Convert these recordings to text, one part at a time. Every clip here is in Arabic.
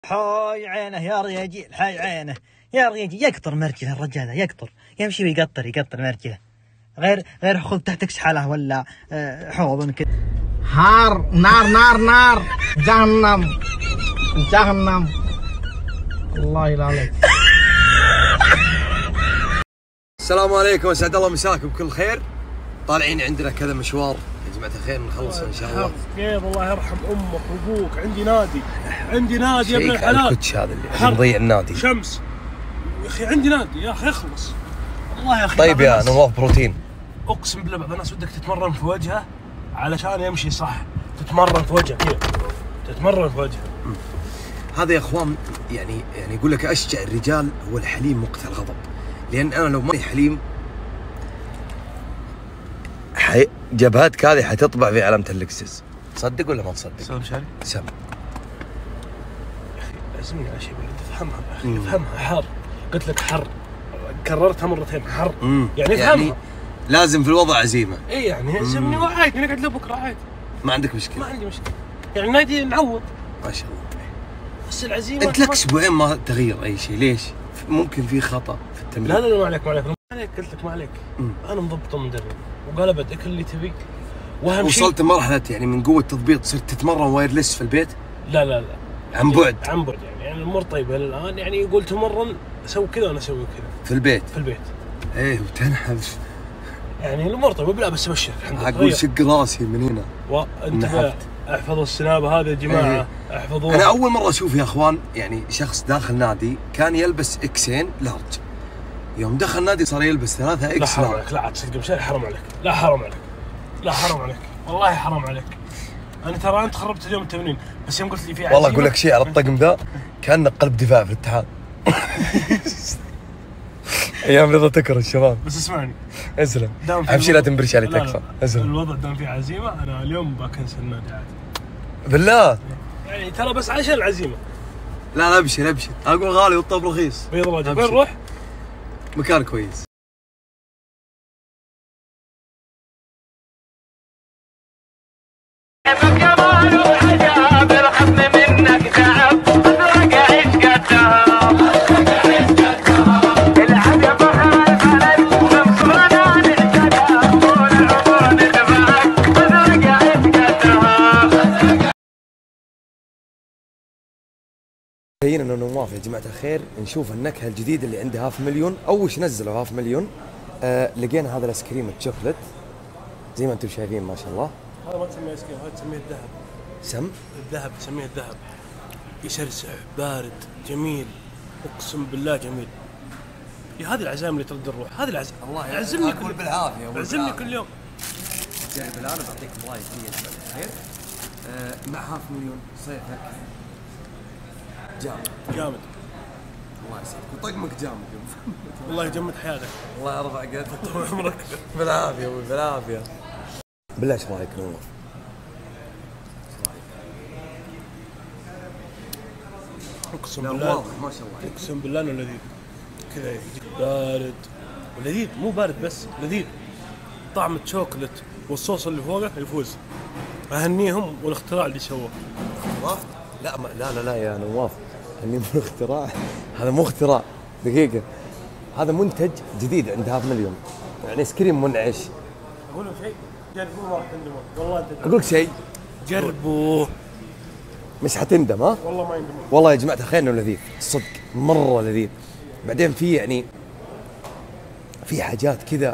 حاي عينه يا رجال، حاي عينه يا رجال. يقطر مرجله الرجال، يقطر يمشي ويقطر مرجله. غير خذ تحتك شحاله ولا حوض كذا. حار نار جهنم الله يلعنك. السلام عليكم، اسعد الله مساكم بكل خير. طالعين عندنا كذا مشوار يا جماعه الخير، نخلص ان شاء الله. كيف الله يرحم امك وابوك. عندي نادي يا ابن الحلال. الكوتش هذا اللي مضيع النادي. شمس يا اخي، عندي نادي يا اخي، اخلص والله يا اخي. طيب يا نواف بروتين، اقسم بالله بعض الناس ودك تتمرن في وجهه علشان يمشي صح. تتمرن في وجهه كذا، تتمرن في وجهه. هذا يا اخوان يعني يقول لك اشجع الرجال هو الحليم وقت الغضب، لان انا لو ماني حليم جبهتك هذه حتطبع في علامه اللكسس. تصدق ولا ما تصدق؟ سلام شاري. سم يا اخي عزمني على شيء تفهمها يا اخي، افهمها. حر، قلت لك حر، كررتها مرتين. حر يعني افهمها، يعني لازم في الوضع عزيمه. اي يعني عزمني وعادي نقعد لبكره عادي، ما عندك مشكله. ما عندي مشكله، يعني نادي نعوض ما شاء الله. بس العزيمه انت لك اسبوعين ما تغير اي شيء، ليش؟ ممكن في خطا في التمرين. لا ما عليك قلت لك ما عليك. انا مضبط مدرب وقال ابدك اللي تبي. واهم شيء وصلت مرحله يعني من قوه تضبيط صرت تتمرن وايرلس في البيت؟ لا عن بعد يعني الامور طيبه الان. يعني يقول تمرن سوي كذا وانا اسوي كذا في البيت. ايه وتنحف يعني الامور طيبه. لا بس ابشرك الحمد لله. اقول شق راسي من هنا وانت احفظوا السنابه هذه يا جماعه. احفظوها. انا اول مره اشوف يا اخوان يعني شخص داخل نادي كان يلبس اكسين لارج، يوم دخل نادي صار يلبس 3 اكس. لا حرام عليك، لا تصدق مشاري، حرام عليك. لا حرام عليك والله حرام عليك. انا ترى انت خربت اليوم التمرين، بس يوم قلت لي في عزيمه. والله اقول لك شيء على الطقم ذا كانك قلب دفاع في الاتحاد. ايام رضا تكره الشباب. بس اسمعني، اسلم امشي، لا تنبرش علي تكفى. اسلم. الوضع دام فيه عزيمه انا اليوم بكنسل النادي عادي بالله، يعني ترى بس علشان العزيمه. لا ابشر اقول غالي والطب رخيص. بيض وجهك. وين نروح؟ مكان كويس. جايين انا ونواف يا جماعه الخير نشوف النكهه الجديده اللي عند هاف مليون. اول شيء نزلوا هاف مليون لقينا هذا الايس كريم الشوكلت زي ما انتم شايفين ما شاء الله. هذا ما تسميه ايس كريم، هذا تسميه الذهب. الذهب تسميه الذهب. يسرسع، بارد، جميل، اقسم بالله جميل. هذه العزائم اللي ترد الروح، هذه العزائم. الله يعزمني بالعافيه، يعزمني كل يوم. جرب الان بعطيك رايك يا جماعه الخير. مع هاف مليون صيفك جامد. الله يسعدك وطقمك جامد. والله يجمد حياتك. الله يرضى عليك طول عمرك. بالعافيه ابوي بالعافيه. بالله ايش رايك نواف؟ اقسم بالله واضح ما شاء الله. اقسم بالله انه لذيذ كذا، بارد ولذيذ. مو بارد بس لذيذ، طعم الشوكولات والصوص اللي فوقه يفوز. اهنيهم والاختراع اللي سووه. لا يا نواف، اني مو اختراع. هذا مو اختراع، دقيقه. هذا منتج جديد عند هاف مليون، يعني ايس كريم منعش. اقول لهم شيء، جربوه ما راح تندمون والله. انت اقول لك شيء، جربوه مش حتندم. ها والله ما يندمون. والله يا جماعه الخير انه لذيذ صدق، مره لذيذ. بعدين في يعني في حاجات كذا،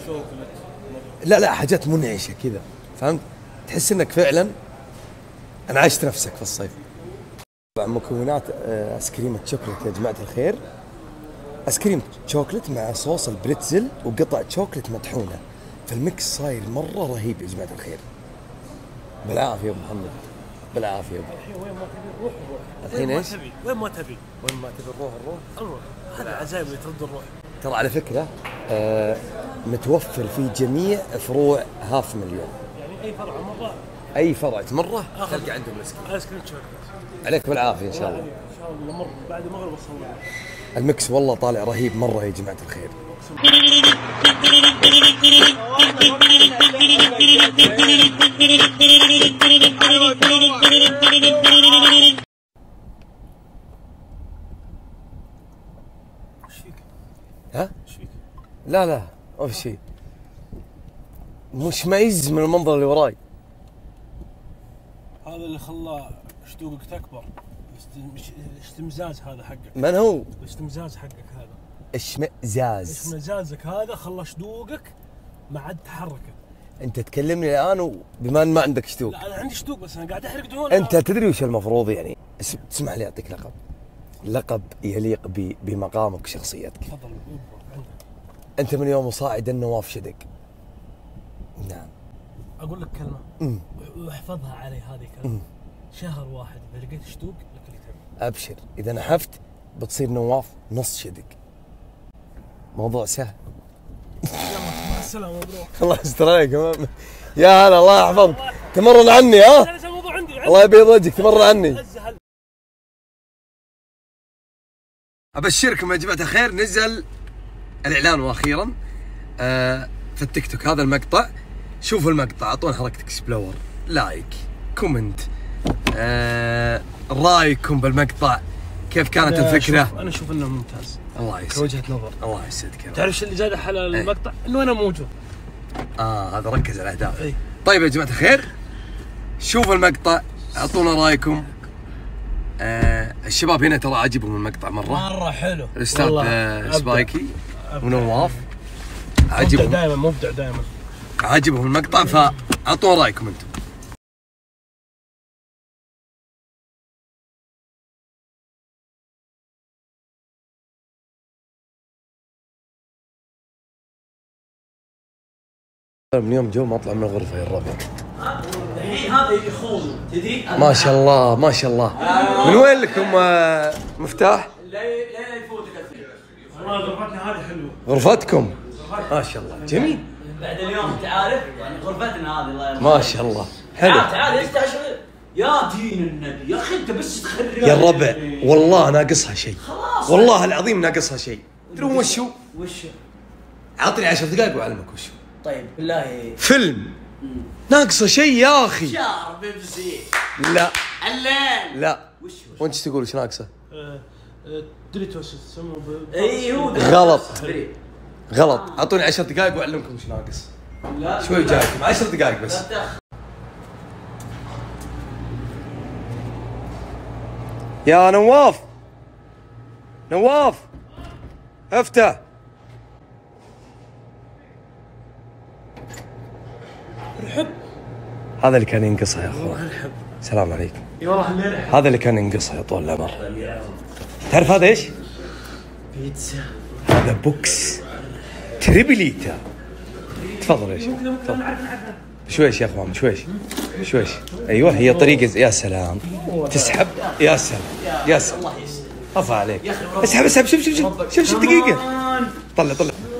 لا حاجات منعشه كذا، فهمت؟ تحس انك فعلا انا عشت نفسك في الصيف. طبعا مكونات ايس كريم الشوكولات يا جماعه الخير، ايس كريم شوكولات مع صوص البريتزل وقطع شوكولات مطحونه، فالميكس صاير مره رهيب يا جماعه الخير. بالعافيه يا ابو محمد، بالعافيه يا ابو. وين ما تبي الروح الحين ايش؟ وين ما تبي الروح. هذا العزايم اللي ترد الروح. ترى على فكره متوفر في جميع فروع هاف مليون. يعني اي فرع مره، اي فرع تمره تلقى عندهم ايس كريم شوكولات. عليك بالعافيه ان شاء الله. ان شاء الله مر بعد المغرب اصور. المكس والله طالع رهيب مره يا جماعه الخير. ايش فيك؟ ها؟ ايش فيك؟ لا ما في شيء. مش معز من المنظر اللي وراي. هذا اللي خلى شدوقك تكبر. الاستمزاز هذا حقك. من هو؟ الاستمزاز حقك هذا. اشمئزاز. اشمئزازك هذا خلى شدوقك ما عاد تحركه. انت تكلمني الان بما ان ما عندك شتوق. لا انا عندي شدوق بس انا قاعد احرق دهون. انت تدري وش المفروض يعني؟ اسمح لي اعطيك لقب يليق بمقامك وشخصيتك. تفضل عندك. انت من يوم صاعد النواف شدق. نعم. اقول لك كلمه واحفظها علي هذه كلمه. شهر واحد اذا لقيت شدوق لك اللي تبي. ابشر اذا نحفت بتصير نواف نص شدق. موضوع سهل. يلا مع السلامه مبروك. الله يستر عليك يا هلا الله يحفظك. تمرن عني ها؟ الموضوع عندي. الله يبيض وجهك تمرن عني. ابشركم يا جماعه الخير نزل الاعلان واخيرا في التيك توك. هذا المقطع شوفوا المقطع اعطونا حركه اكسبلور لايك كومنت رايكم بالمقطع كيف كانت الفكره. انا اشوف انه ممتاز. الله يسعدك. كوجهه نظر. الله يسعدك. تعرف ايش اللي زاد على المقطع؟ انه انا موجود. هذا ركز على الاهداف. طيب يا جماعه الخير شوفوا المقطع اعطونا رايكم. الشباب هنا ترى عجبهم المقطع مره حلو. الاستاذ سبايكي ونواف عجبهم. مبدع دائما. عجبهم المقطع فاعطونا رايكم انتم. من يوم جو ما اطلع من الغرفه يا الربع. الحين هذا يخوض تدري. ما شاء الله ما شاء الله. من وين لكم مفتاح؟ لا يفوتك الفيلم. والله غرفتنا هذه حلوه. غرفتكم ما شاء الله جميل. بعد اليوم انت عارف يعني غرفتنا هذه الله يرحمها. ما شاء الله حلو. تعال استشعر يا دين النبي يا اخي انت بس تخرب يا الربع والله ناقصها شيء. والله العظيم ناقصها شيء. تدرون وشو؟ عطني 10 دقائق واعلمك وشو. طيب بالله فيلم ناقصه شيء يا اخي. شعر بيبسي. لا الليل. لا وانت تقول ايش ناقصه؟ دريتوس يسموه اي هو غلط. اعطوني 10 دقائق واعلمكم ايش ناقص. لا شوي جايكم 10 دقائق بس. يا نواف افتح. الحب هذا اللي كان ينقصها يا اخوان. السلام عليكم. اي والله الليل. هذا اللي كان ينقصها يا طول العمر. تعرف هذا ايش؟ بيتزا. هذا بوكس تريبليتا. تفضل يا شيخ تفضل. شويش يا اخوان شويش. ايوه هي طريقه. يا سلام تسحب. يا سلام يا سلام افا عليك. اسحب شوف دقيقه. طلع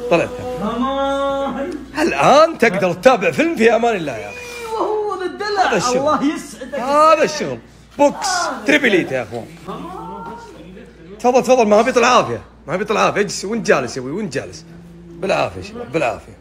الان تقدر تتابع فيلم في امان الله يا اخي. هو ذا الدلع. الله يسعدك. هذا الشغل بوكس تريبليتا يا اخوان. تفضل ما بيطلع عافيه اجلس وانت جالس يا ابوي وانت جالس بالعافيه شباب بالعافيه.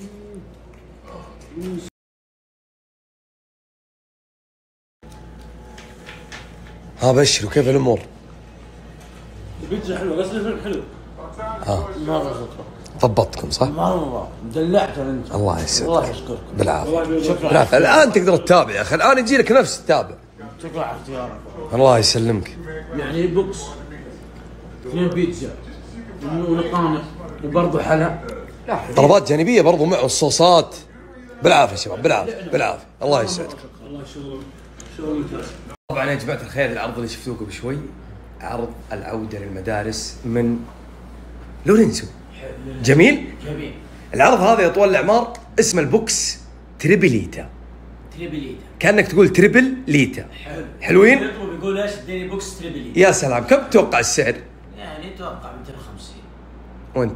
بشروا كيف الامور؟ البيتزا حلوه بس الفيلم حلو. مره ضبطتكم صح؟ مره دلعتنا انت. الله يسعدك. الله يشكرك. بالعافيه الان تقدر تتابع يا اخي. الان يجي لك نفس تتابع. شكرا على اختيارك. الله يسلمك. يعني بوكس 2 بيتزا ونقانق وبرضه حلا. طلبات جانبيه برضو معه الصوصات. بالعافيه شباب بالعافيه الله يسعدك. الله شغل ممتاز. طبعا يا جماعه الخير العرض اللي شفتوه قبل شوي عرض العوده للمدارس من لورينسو. جميل. العرض هذا يا طوال الاعمار اسمه البوكس تريبليتا. كانك تقول تريبل ليتا. حلوين. بيقول ايش اديني بوكس تريبليتا. يا سلام كم تتوقع السعر؟ يعني اتوقع 250. وانت؟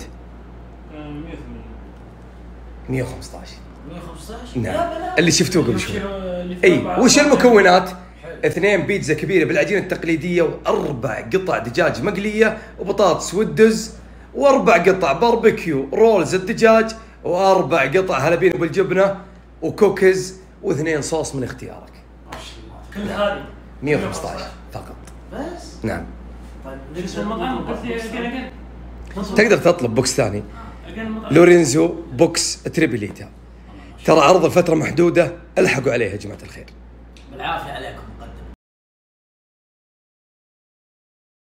115. نعم اللي شفتوه قبل شوي. اي وش المكونات؟ 2 بيتزا كبيره بالعجينه التقليديه و4 قطع دجاج مقليه وبطاطس والدز و4 قطع باربيكيو رولز الدجاج و4 قطع هلبين بالجبنه وكوكيز و2 صوص من اختيارك. ما شاء الله. كل هذه 115 فقط. بس. نعم. طيب اسم المطعم تقدر تطلب بوكس ثاني لورينزو بوكس تريبليتا. ترى عرض الفترة محدودة، الحقوا عليه يا جماعة الخير. بالعافية عليكم.